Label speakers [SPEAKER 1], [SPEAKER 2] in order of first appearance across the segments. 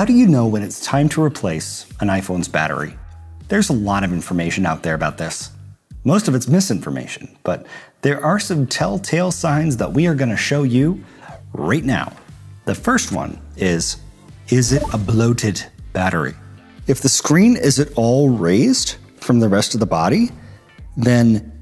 [SPEAKER 1] How do you know when it's time to replace an iPhone's battery? There's a lot of information out there about this. Most of it's misinformation, but there are some telltale signs that we are going to show you right now. The first one is it a bloated battery? If the screen is at all raised from the rest of the body, then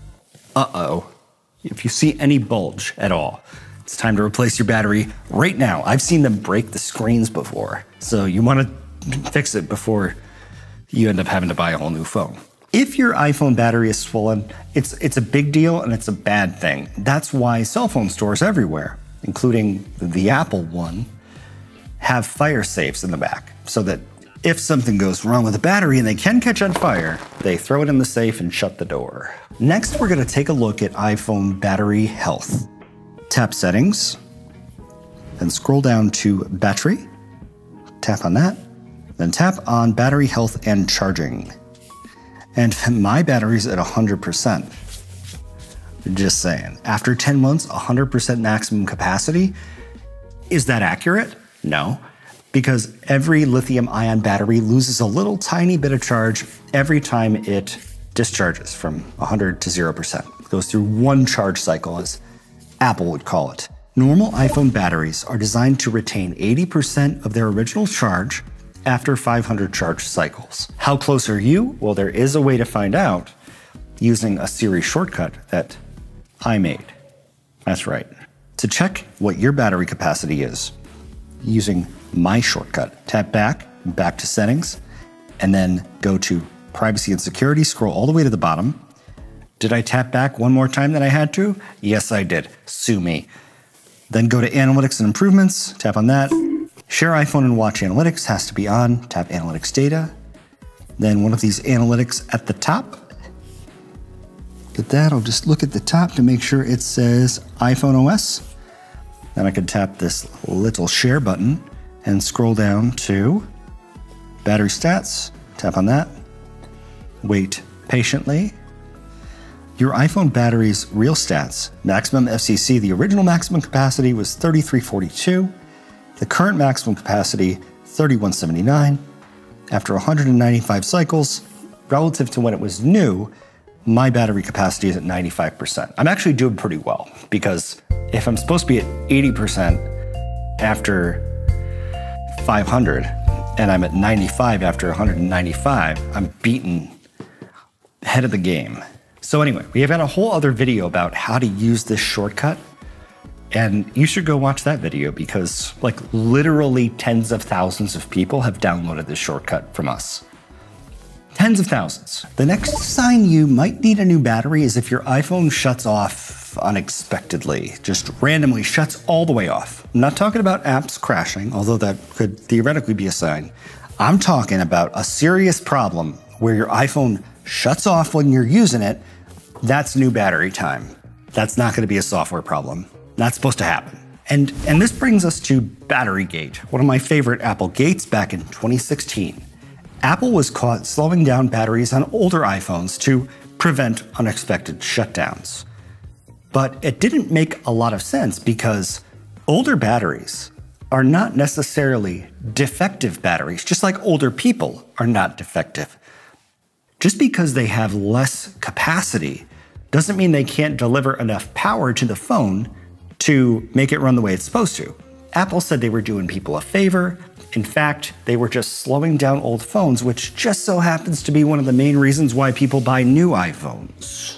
[SPEAKER 1] if you see any bulge at all, it's time to replace your battery right now. I've seen them break the screens before, so you want to fix it before you end up having to buy a whole new phone. If your iPhone battery is swollen, it's a big deal and it's a bad thing. That's why cell phone stores everywhere, including the Apple one, have fire safes in the back so that if something goes wrong with the battery and they can catch on fire, they throw it in the safe and shut the door. Next, we're going to take a look at iPhone battery health. Tap Settings, then scroll down to Battery, tap on that, then tap on Battery Health and Charging. And my battery's at 100%. Just saying. After 10 months, 100% maximum capacity. Is that accurate? No. Because every lithium-ion battery loses a little tiny bit of charge every time it discharges from 100 to 0%. It goes through one charge cycle, as Apple would call it. Normal iPhone batteries are designed to retain 80% of their original charge after 500 charge cycles. How close are you? Well, there is a way to find out using a Siri shortcut that I made. That's right. To check what your battery capacity is, using my shortcut, tap back to Settings, and then go to Privacy and Security, scroll all the way to the bottom. Did I tap back one more time than I had to? Yes, I did. Sue me. Then go to Analytics and Improvements, tap on that. Share iPhone and Watch Analytics has to be on, tap Analytics Data. Then one of these analytics at the top. At that, I'll just look at the top to make sure it says iPhone OS. Then I can tap this little share button and scroll down to Battery Stats, tap on that. Wait patiently. Your iPhone battery's real stats, maximum FCC, the original maximum capacity was 3342. The current maximum capacity, 3179. After 195 cycles, relative to when it was new, my battery capacity is at 95%. I'm actually doing pretty well because if I'm supposed to be at 80% after 500 and I'm at 95 after 195, I'm beaten head of the game. So anyway, we have got a whole other video about how to use this shortcut, and you should go watch that video because like literally tens of thousands of people have downloaded this shortcut from us. Tens of thousands. The next sign you might need a new battery is if your iPhone shuts off unexpectedly, just randomly shuts all the way off. I'm not talking about apps crashing, although that could theoretically be a sign. I'm talking about a serious problem where your iPhone shuts off when you're using it. That's new battery time. That's not going to be a software problem. Not supposed to happen. And this brings us to BatteryGate, one of my favorite Apple gates back in 2016. Apple was caught slowing down batteries on older iPhones to prevent unexpected shutdowns. But it didn't make a lot of sense because older batteries are not necessarily defective batteries, just like older people are not defective. Just because they have less capacity doesn't mean they can't deliver enough power to the phone to make it run the way it's supposed to. Apple said they were doing people a favor. In fact, they were just slowing down old phones, which just so happens to be one of the main reasons why people buy new iPhones.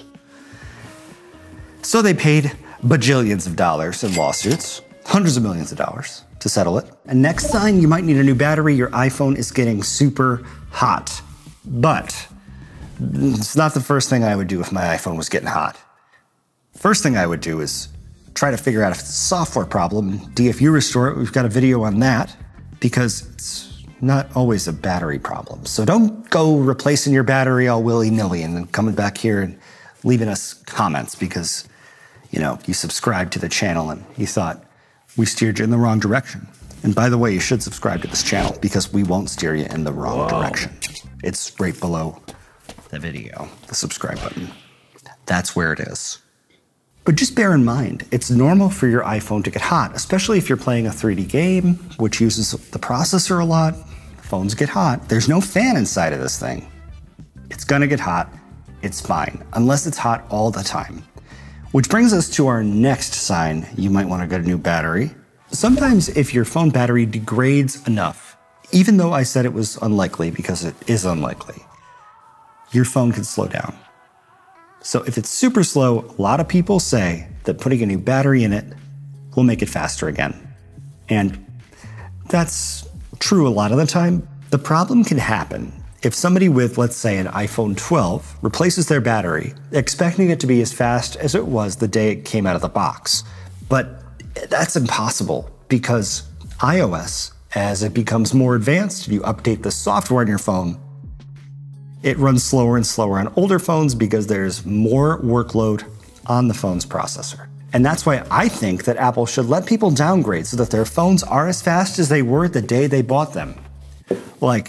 [SPEAKER 1] So they paid bajillions of dollars in lawsuits, hundreds of millions of dollars, to settle it. And next sign you might need a new battery, your iPhone is getting super hot. But it's not the first thing I would do if my iPhone was getting hot. First thing I would do is try to figure out if it's a software problem, DFU restore it. We've got a video on that because it's not always a battery problem. So don't go replacing your battery all willy-nilly and then coming back here and leaving us comments because, you know, you subscribed to the channel and you thought we steered you in the wrong direction. And by the way, you should subscribe to this channel because we won't steer you in the wrong direction. It's right below the video, the subscribe button. That's where it is. But just bear in mind, it's normal for your iPhone to get hot, especially if you're playing a 3D game, which uses the processor a lot. Phones get hot. There's no fan inside of this thing. It's gonna get hot. It's fine, unless it's hot all the time. Which brings us to our next sign you might want to get a new battery. Sometimes if your phone battery degrades enough, even though I said it was unlikely because it is unlikely, your phone can slow down. So if it's super slow, a lot of people say that putting a new battery in it will make it faster again. And that's true a lot of the time. The problem can happen if somebody with, let's say, an iPhone 12 replaces their battery, expecting it to be as fast as it was the day it came out of the box. But that's impossible because iOS, as it becomes more advanced, you update the software on your phone, it runs slower and slower on older phones because there's more workload on the phone's processor. And that's why I think that Apple should let people downgrade so that their phones are as fast as they were the day they bought them. Like,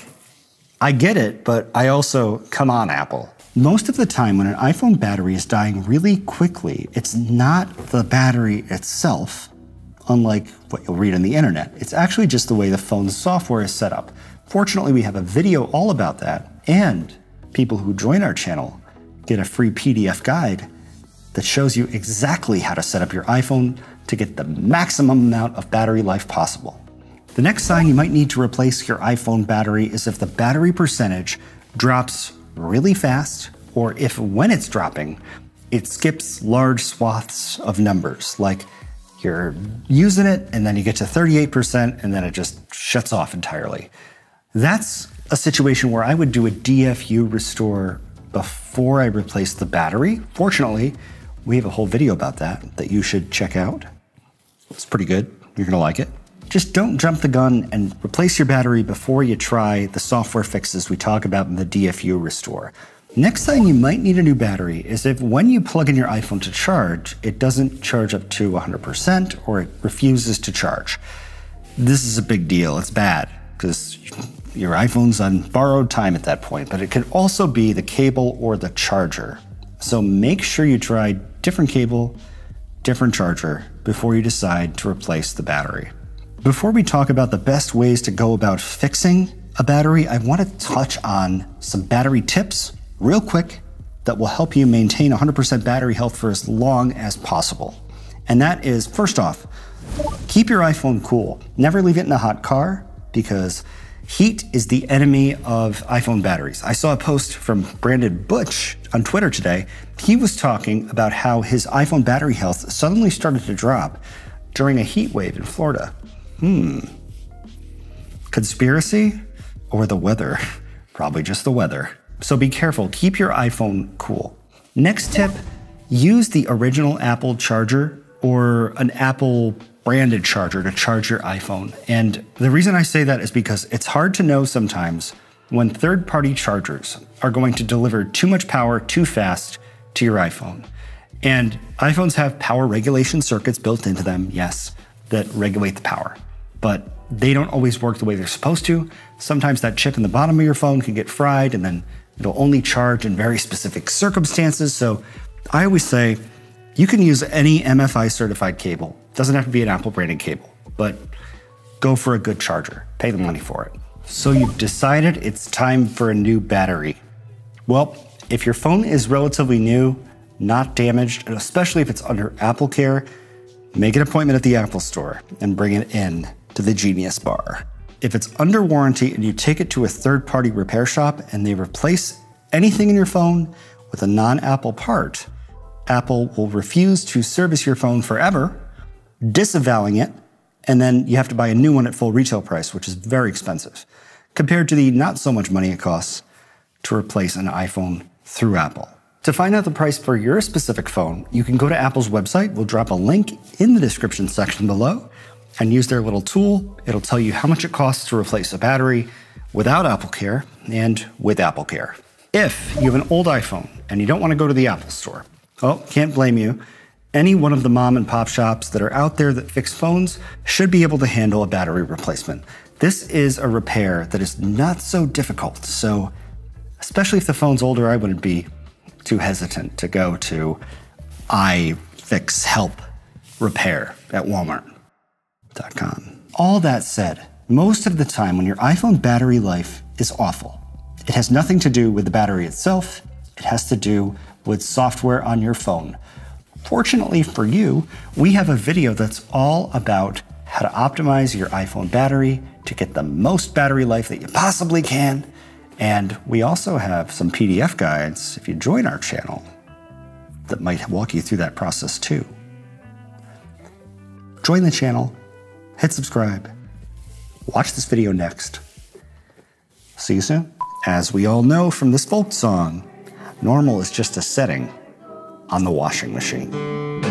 [SPEAKER 1] I get it, but I also, come on, Apple. Most of the time when an iPhone battery is dying really quickly, it's not the battery itself, unlike what you'll read on the internet. It's actually just the way the phone's software is set up. Fortunately, we have a video all about that, and people who join our channel get a free PDF guide that shows you exactly how to set up your iPhone to get the maximum amount of battery life possible. The next sign you might need to replace your iPhone battery is if the battery percentage drops really fast, or if when it's dropping, it skips large swaths of numbers, like you're using it and then you get to 38% and then it just shuts off entirely. That's a situation where I would do a DFU restore before I replace the battery. Fortunately, we have a whole video about that you should check out. It's pretty good. You're gonna like it. Just don't jump the gun and replace your battery before you try the software fixes we talk about in the DFU restore. Next time you might need a new battery is if when you plug in your iPhone to charge, it doesn't charge up to 100% or it refuses to charge. This is a big deal. It's bad because your iPhone's on borrowed time at that point, but it could also be the cable or the charger. So make sure you try different cable, different charger before you decide to replace the battery. Before we talk about the best ways to go about fixing a battery, I want to touch on some battery tips real quick that will help you maintain 100% battery health for as long as possible. And that is, first off, keep your iPhone cool. Never leave it in a hot car because heat is the enemy of iPhone batteries. I saw a post from Brandon Butch on Twitter today. He was talking about how his iPhone battery health suddenly started to drop during a heat wave in Florida. Conspiracy or the weather? Probably just the weather. So be careful, keep your iPhone cool. Next tip, use the original Apple charger or an Apple branded charger to charge your iPhone. And the reason I say that is because it's hard to know sometimes when third-party chargers are going to deliver too much power too fast to your iPhone. And iPhones have power regulation circuits built into them, yes, that regulate the power. But they don't always work the way they're supposed to. Sometimes that chip in the bottom of your phone can get fried and then it'll only charge in very specific circumstances. So I always say you can use any MFI certified cable. Doesn't have to be an Apple branded cable, but go for a good charger. Pay the money for it. So you've decided it's time for a new battery. Well, if your phone is relatively new, not damaged, and especially if it's under Apple Care, make an appointment at the Apple Store and bring it in to the Genius Bar. If it's under warranty and you take it to a third-party repair shop and they replace anything in your phone with a non-Apple part, Apple will refuse to service your phone forever, disavowing it, and then you have to buy a new one at full retail price, which is very expensive, compared to the not so much money it costs to replace an iPhone through Apple. To find out the price for your specific phone, you can go to Apple's website. We'll drop a link in the description section below and use their little tool. It'll tell you how much it costs to replace a battery without Apple Care and with Apple Care. If you have an old iPhone and you don't want to go to the Apple Store, oh, can't blame you. Any one of the mom and pop shops that are out there that fix phones should be able to handle a battery replacement. This is a repair that is not so difficult. So especially if the phone's older, I wouldn't be too hesitant to go to fix, help, repair at Walmart.com. All that said, most of the time when your iPhone battery life is awful, it has nothing to do with the battery itself. It has to do with software on your phone. Fortunately for you, we have a video that's all about how to optimize your iPhone battery to get the most battery life that you possibly can. And we also have some PDF guides, if you join our channel, that might walk you through that process too. Join the channel, hit subscribe, watch this video next. See you soon. As we all know from this folk song, normal is just a setting on the washing machine.